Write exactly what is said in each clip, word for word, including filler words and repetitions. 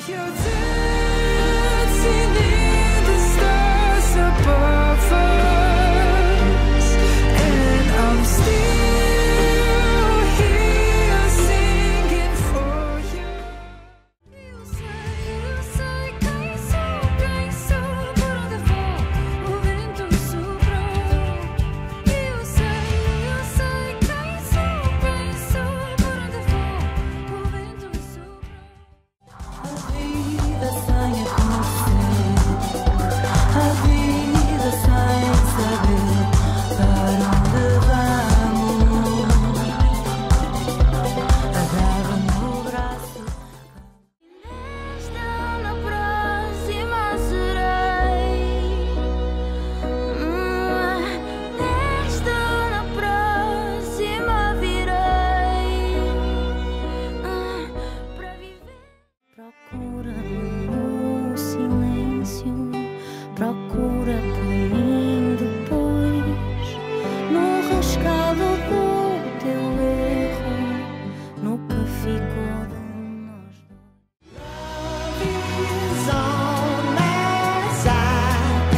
Procura por mim depois, no rescaldo do teu erro, no que ficou de nós dois. Love is on my side.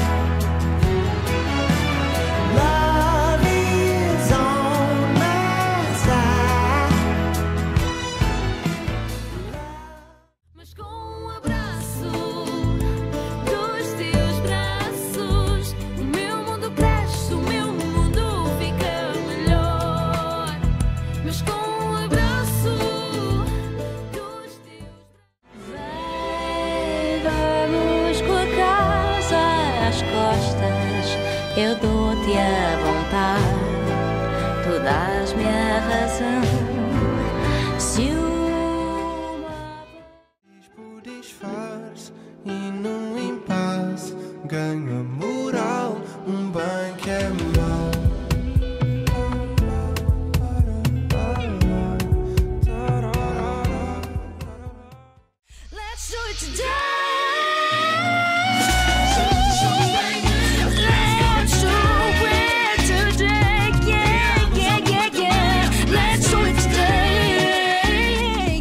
Love is on my side. Mas com um abraço dos teus braços, o meu mundo cresce, o meu mundo fica melhor. Mas com um abraço dos teus braços. Vem, vamos com a casa às costas, eu dou-te a vontade, tu dás-me a razão. Se por disfarce e num impasse ganha moral, um bem que é mau. let's do it today. Let's do it today. Yeah, yeah, yeah, yeah. Let's do it today.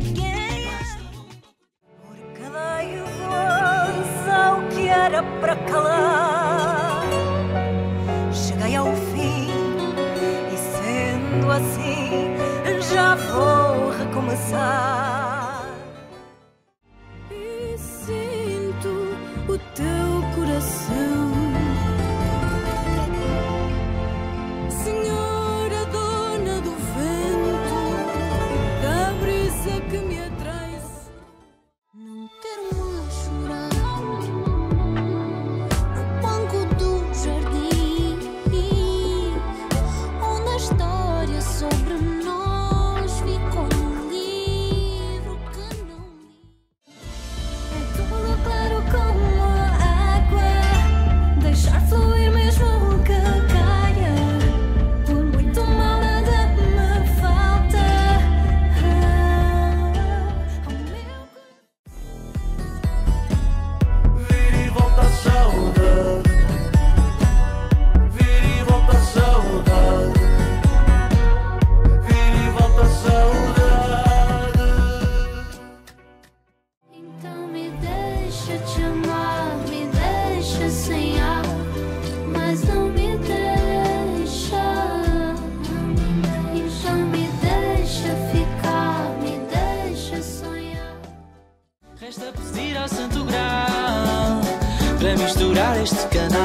Por cada evolução que era para calar, cheguei ao fim e sendo assim já vou recomeçar. E sinto o teu coração, Senhora dona do vento, da brisa que me atrai. Não ter-me a chorar no banco do jardim, onde a história sobre nós ficou num livro que não li. É tudo claro como a água, deixar fluir mesmo que caia. Por muito mal nada me falta. Ah, ao meu Vira e volta a saudade, vira e volta a saudade, vira e volta a saudade. Então me deixa te amar, me deixa sem ar, mas não me deixa. Então me deixa ficar, me deixa sonhar. Resta pedir ao Santo Grau para misturar este canal.